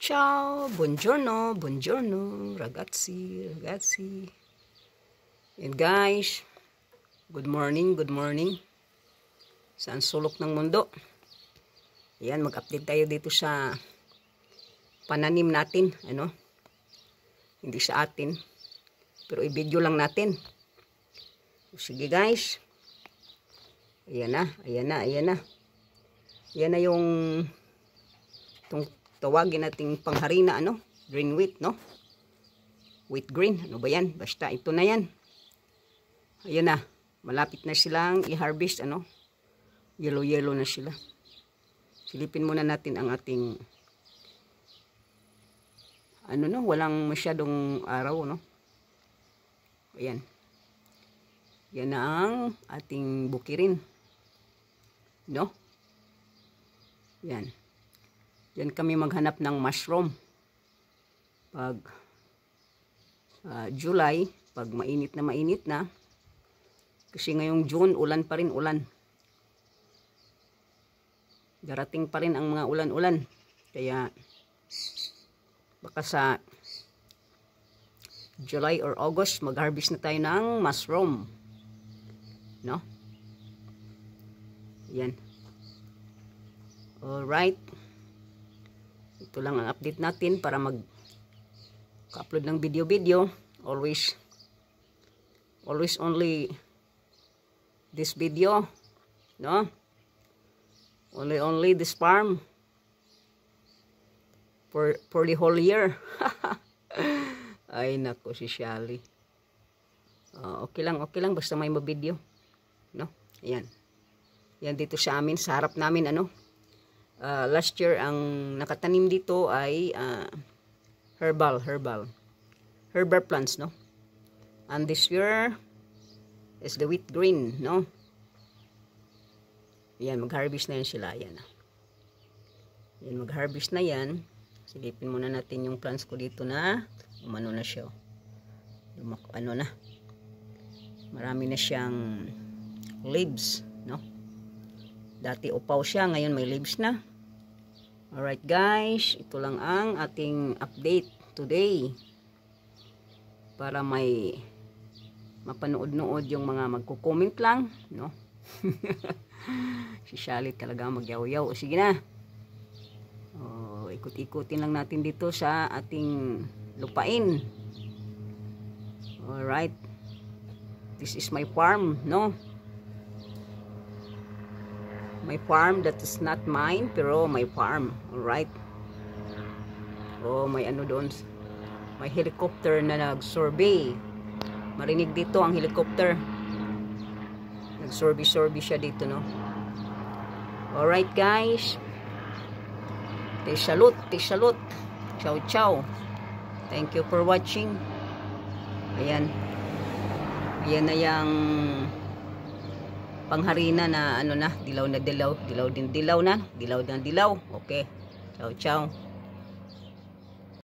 Ciao, buongiorno, buongiorno, ragazzi, ragazzi. And guys, good morning, good morning. Saan sulok ng mundo? Ayan, mag-update tayo dito sa pananim natin, ano? Hindi sa atin, pero i-video lang natin. Sige guys. Ayan na, ayan na, ayan na. Ayan na yung itong tawagin nating pangharina, ano? Green wheat, no? Wheat green, ano ba yan? Basta ito na yan. Ayan na, malapit na silang i-harvest, ano? Yellow-yellow na sila. Silipin muna natin ang ating ano, no? Walang masyadong araw, no? Ayan. Yan na ang ating bukirin. No? Yan. Yan kami maghanap ng mushroom. Pag July, pag mainit na. Kasi ngayong June, ulan pa rin, ulan. Darating pa rin ang mga ulan-ulan. Kaya, baka sa July or August, mag-harvest na tayo ng mushroom. No? Yan. Alright. Ito lang ang update natin para mag-upload ng video. Always only this video. No? Only this farm. For the whole year. Ay, nako si Shally. Okay lang. Basta may mabideo. No? Ayan. Yan dito sa amin, sa harap namin, ano? Last year, ang nakatanim dito ay herbal plants, no? And this year is the wheat green, no? Yan, mag-harvest na yan sila. Yan, mag-harvest na yan. Silipin muna natin yung plants ko dito na umano na siya. Ano na. Marami na siyang leaves, no? Dati upaw siya, ngayon may leaves na. Alright guys, ito lang ang ating update today. Para may mapanood-nood yung mga magko-comment lang, no? Si Shally talaga magyaw-yaw. Sige na. Ikot-ikutin lang natin dito sa ating lupain. Alright. This is my farm, no? My farm that is not mine, pero my farm. Alright. May ano doon. May helicopter na nag-survey. Marinig dito ang helicopter. Nag-survey siya dito, no? Alright, guys. Salute. Ciao. Thank you for watching. Ayan. Ayan na yung pangharina na ano na, dilaw na dilaw. Okay. Ciao.